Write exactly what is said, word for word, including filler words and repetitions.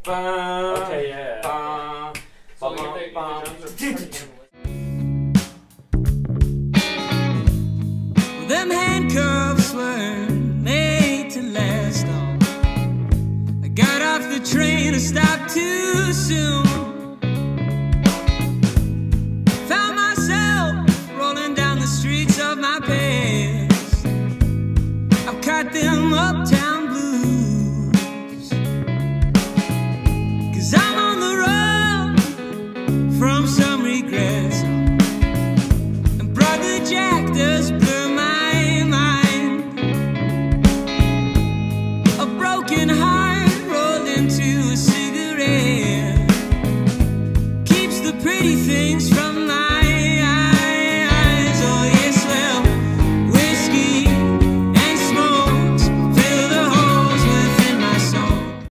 Okay, yeah. So we get the, the drums are pretty Well, them handcuffs were made to last long. I got off the train, I stopped too soon.